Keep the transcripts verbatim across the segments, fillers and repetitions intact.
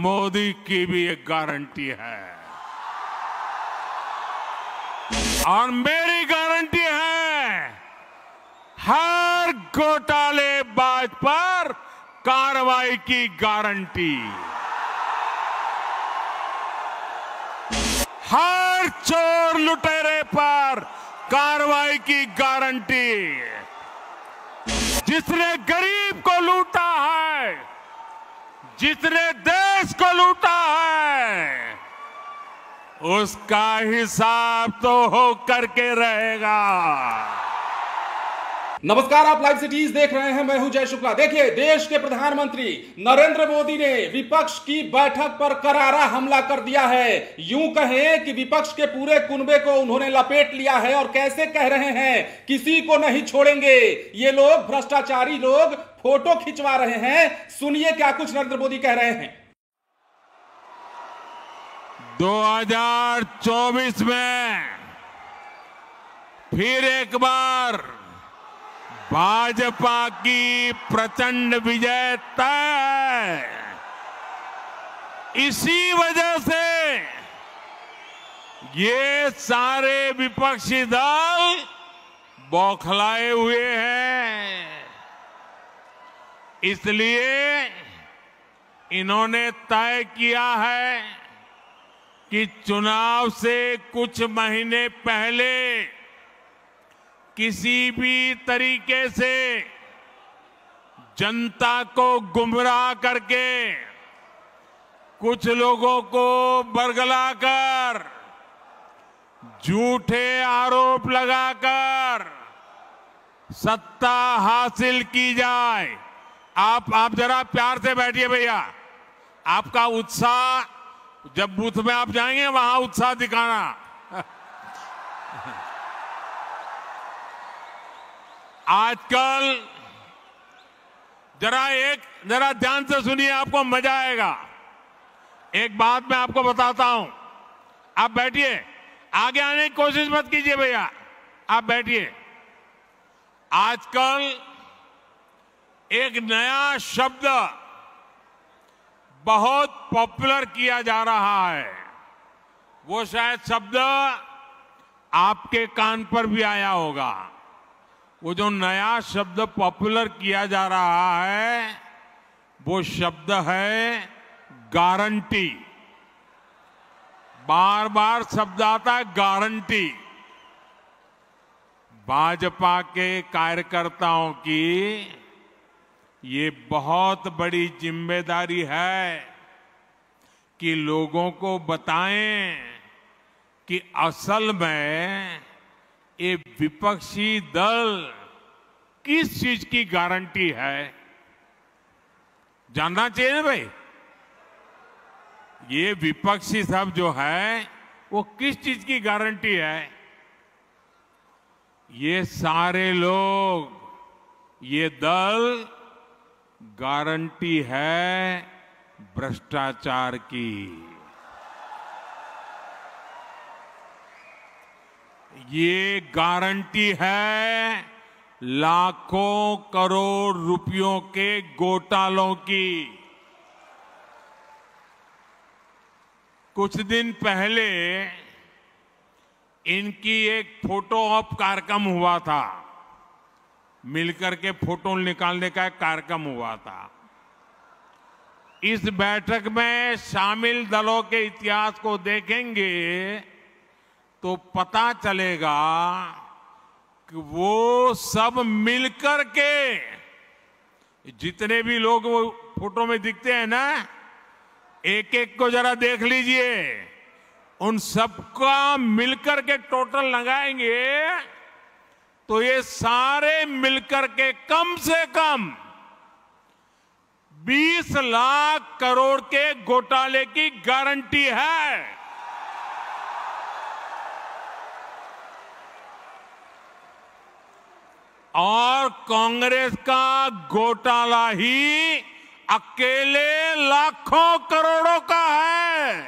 मोदी की भी एक गारंटी है और मेरी गारंटी है हर घोटालेबाज पर कार्रवाई की गारंटी, हर चोर लुटेरे पर कार्रवाई की गारंटी, जिसने गरीब को लूटा है, जिसने देश को लूटा है, उसका हिसाब तो हो करके रहेगा। नमस्कार, आप लाइव सिटीज देख रहे हैं। मैं हूं जय शुक्ला। देखिए, देश के प्रधानमंत्री नरेंद्र मोदी ने विपक्ष की बैठक पर करारा हमला कर दिया है। यूं कहें कि विपक्ष के पूरे कुनबे को उन्होंने लपेट लिया है और कैसे कह रहे हैं, किसी को नहीं छोड़ेंगे। ये लोग भ्रष्टाचारी लोग फोटो खिंचवा रहे हैं। सुनिए क्या कुछ नरेंद्र मोदी कह रहे हैं। दो हज़ार चौबीस में फिर एक बार भाजपा की प्रचंड विजय तय है। इसी वजह से ये सारे विपक्षी दल बौखलाए हुए हैं। इसलिए इन्होंने तय किया है कि चुनाव से कुछ महीने पहले किसी भी तरीके से जनता को गुमराह करके, कुछ लोगों को बरगलाकर, झूठे आरोप लगाकर सत्ता हासिल की जाए। आप आप जरा प्यार से बैठिए भैया। आपका उत्साह, जब बूथ में आप जाएंगे वहां उत्साह दिखाना। आजकल जरा एक जरा ध्यान से सुनिए, आपको मजा आएगा। एक बात मैं आपको बताता हूं। आप बैठिए, आगे आने की कोशिश मत कीजिए भैया, आप बैठिए। आजकल एक नया शब्द बहुत पॉपुलर किया जा रहा है। वो शायद शब्द आपके कान पर भी आया होगा। वो जो नया शब्द पॉपुलर किया जा रहा है, वो शब्द है गारंटी। बार बार शब्द आता है गारंटी। भाजपा के कार्यकर्ताओं की ये बहुत बड़ी जिम्मेदारी है कि लोगों को बताएं कि असल में ये विपक्षी दल किस चीज की गारंटी है। जानना चाहिए ना भाई, ये विपक्षी सब जो है वो किस चीज की गारंटी है। ये सारे लोग, ये दल गारंटी है भ्रष्टाचार की। ये गारंटी है लाखों करोड़ रुपयों के घोटालों की। कुछ दिन पहले इनकी एक फोटो ऑप कार्यक्रम हुआ था। मिलकर के फोटो निकालने का एक कार्यक्रम हुआ था। इस बैठक में शामिल दलों के इतिहास को देखेंगे तो पता चलेगा कि वो सब मिलकर के, जितने भी लोग वो फोटो में दिखते हैं ना, एक एक को जरा देख लीजिए। उन सबका मिलकर के टोटल लगाएंगे तो ये सारे मिलकर के कम से कम बीस लाख करोड़ के घोटाले की गारंटी है। और कांग्रेस का घोटाला ही अकेले लाखों करोड़ों का है।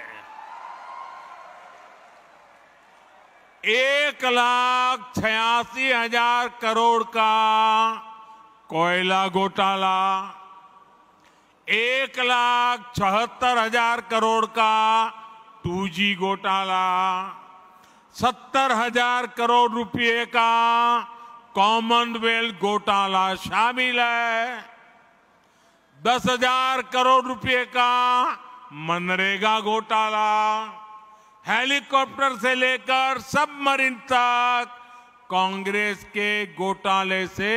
एक लाख छियासी हजार करोड़ का कोयला घोटाला, एक लाख चौहत्तर हजार करोड़ का टू जी घोटाला, सत्तर हजार करोड़ रुपए का कॉमनवेल्थ घोटाला शामिल है, दस हजार करोड़ रुपए का मनरेगा घोटाला, हेलीकॉप्टर से लेकर सबमरीन तक कांग्रेस के घोटाले से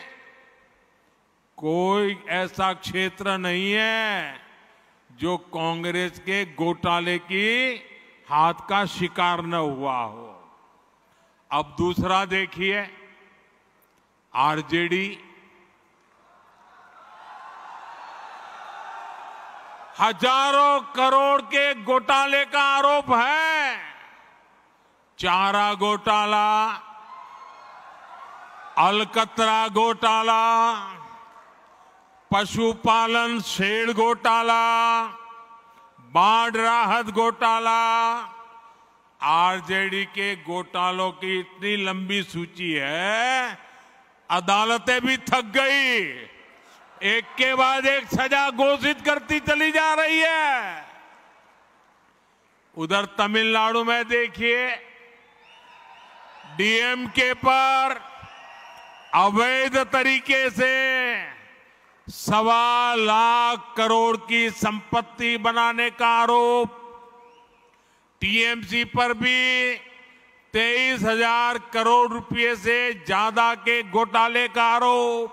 कोई ऐसा क्षेत्र नहीं है जो कांग्रेस के घोटाले की हाथ का शिकार न हुआ हो। अब दूसरा देखिए, आरजेडी हजारों करोड़ के घोटाले का आरोप है। चारा घोटाला, अलकतरा घोटाला, पशुपालन शेड घोटाला, बाढ़ राहत घोटाला। आरजेडी के घोटालों की इतनी लंबी सूची है, अदालतें भी थक गई, एक के बाद एक सजा घोषित करती चली जा रही है। उधर तमिलनाडु में देखिए, डीएमके पर अवैध तरीके से सवा लाख करोड़ की संपत्ति बनाने का आरोप, टीएमसी पर भी तेईस हजार करोड़ रुपए से ज्यादा के घोटाले का आरोप,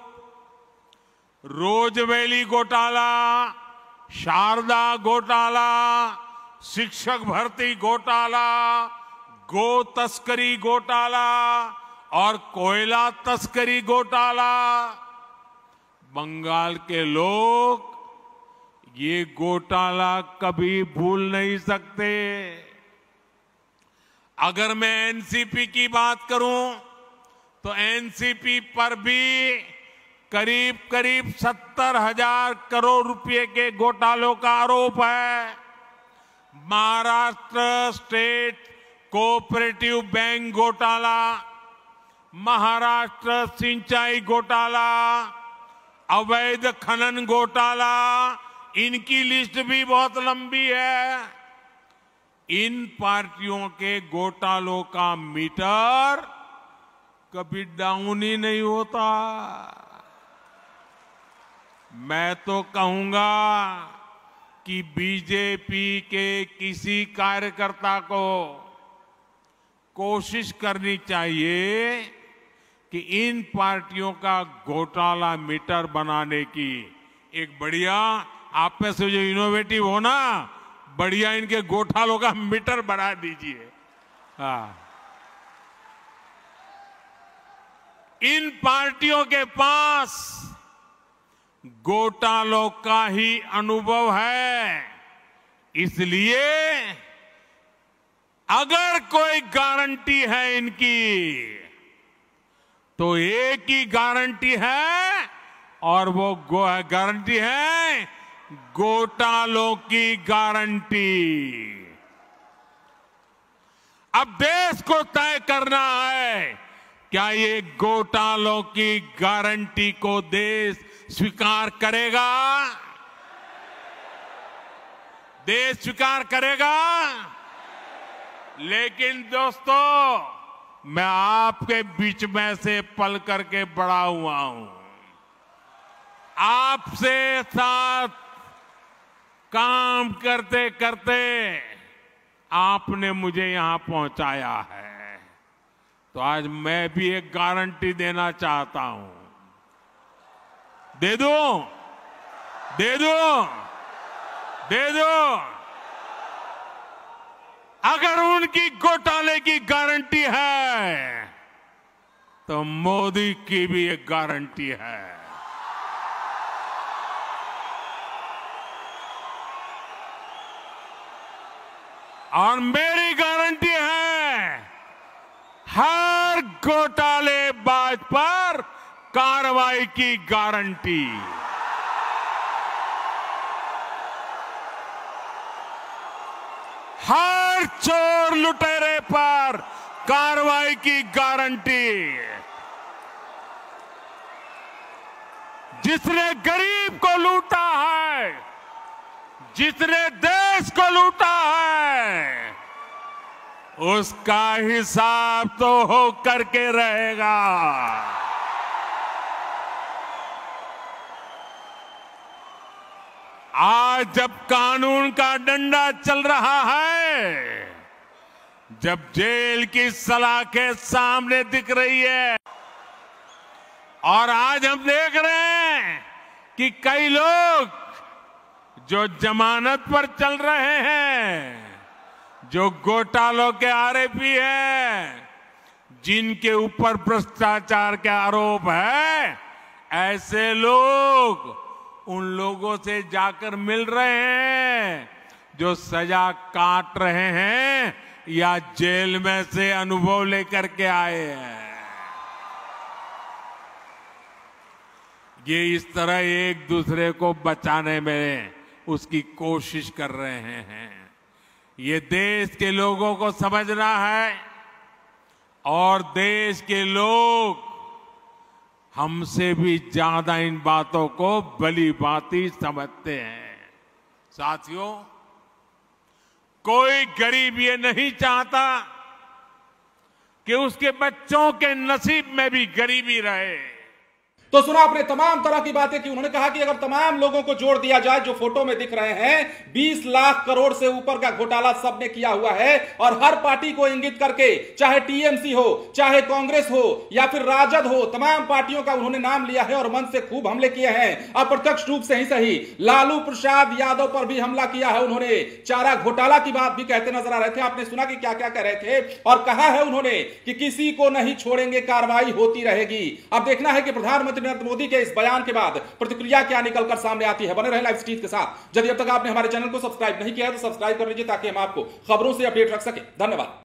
रोजवेली घोटाला, शारदा घोटाला, शिक्षक भर्ती घोटाला, गो तस्करी घोटाला और कोयला तस्करी घोटाला। बंगाल के लोग ये घोटाला कभी भूल नहीं सकते। अगर मैं एनसीपी की बात करूं तो एनसीपी पर भी करीब करीब सत्तर हजार करोड़ रुपए के घोटालों का आरोप है। महाराष्ट्र स्टेट कोऑपरेटिव बैंक घोटाला, महाराष्ट्र सिंचाई घोटाला, अवैध खनन घोटाला, इनकी लिस्ट भी बहुत लंबी है। इन पार्टियों के घोटालों का मीटर कभी डाउन ही नहीं होता। मैं तो कहूंगा कि बीजेपी के किसी कार्यकर्ता को कोशिश करनी चाहिए कि इन पार्टियों का घोटाला मीटर बनाने की एक बढ़िया, आप में से जो इनोवेटिव हो ना, बढ़िया इनके घोटालों का मीटर बना दीजिए। हाँ, इन पार्टियों के पास घोटालों का ही अनुभव है, इसलिए अगर कोई गारंटी है इनकी तो एक ही गारंटी है, और वो गारंटी है घोटालों की गारंटी। अब देश को तय करना है, क्या ये घोटालों की गारंटी को देश स्वीकार करेगा? देश स्वीकार करेगा? लेकिन दोस्तों, मैं आपके बीच में से पल करके बड़ा हुआ हूं, आपसे साथ काम करते करते आपने मुझे यहां पहुंचाया है, तो आज मैं भी एक गारंटी देना चाहता हूं। दे दो, दे दो, दे दो। अगर उनकी घोटाले की गारंटी है तो मोदी की भी एक गारंटी है। और मेरी गारंटी है, हर घोटालेबाज पर कार्रवाई की गारंटी। हर चोर लुटेरे पर कार्रवाई की गारंटी। जिसने गरीब को लूटा है है, जिसने देश को लूटा है, उसका हिसाब तो हो करके रहेगा। आज जब कानून का डंडा चल रहा है, जब जेल की सलाखें सामने दिख रही है, और आज हम देख रहे हैं कि कई लोग जो जमानत पर चल रहे हैं, जो घोटालों के आरोपी हैं, जिनके ऊपर भ्रष्टाचार के आरोप है, ऐसे लोग उन लोगों से जाकर मिल रहे हैं जो सजा काट रहे हैं या जेल में से अनुभव लेकर के आए हैं। ये इस तरह एक दूसरे को बचाने में उसकी कोशिश कर रहे हैं। ये देश के लोगों को समझना है, और देश के लोग हमसे भी ज्यादा इन बातों को भली भांति समझते हैं। साथियों, कोई गरीब ये नहीं चाहता कि उसके बच्चों के नसीब में भी गरीबी रहे। तो सुना आपने तमाम तरह की बातें की। उन्होंने कहा कि अगर तमाम लोगों को जोड़ दिया जाए जो फोटो में दिख रहे हैं, बीस लाख करोड़ से ऊपर का घोटाला सबने किया हुआ है, और हर पार्टी को इंगित करके, चाहे टीएमसी हो, चाहे कांग्रेस हो या फिर राजद हो, तमाम पार्टियों का उन्होंने नाम लिया है और मन से खूब हमले किए हैं। अप्रत्यक्ष रूप से ही सही, लालू प्रसाद यादव पर भी हमला किया है उन्होंने। चारा घोटाला की बात भी कहते नजर आ रहे थे। आपने सुना कि क्या क्या कह रहे थे, और कहा है उन्होंने कि किसी को नहीं छोड़ेंगे, कार्रवाई होती रहेगी। अब देखना है कि प्रधानमंत्री नरेंद्र मोदी के इस बयान के बाद प्रतिक्रिया क्या निकलकर सामने आती है। बने रहे लाइव स्ट्रीट के साथ। यदि अब तक आपने हमारे चैनल को सब्सक्राइब नहीं किया है तो सब्सक्राइब कर लीजिए, ताकि हम आपको खबरों से अपडेट रख सके। धन्यवाद।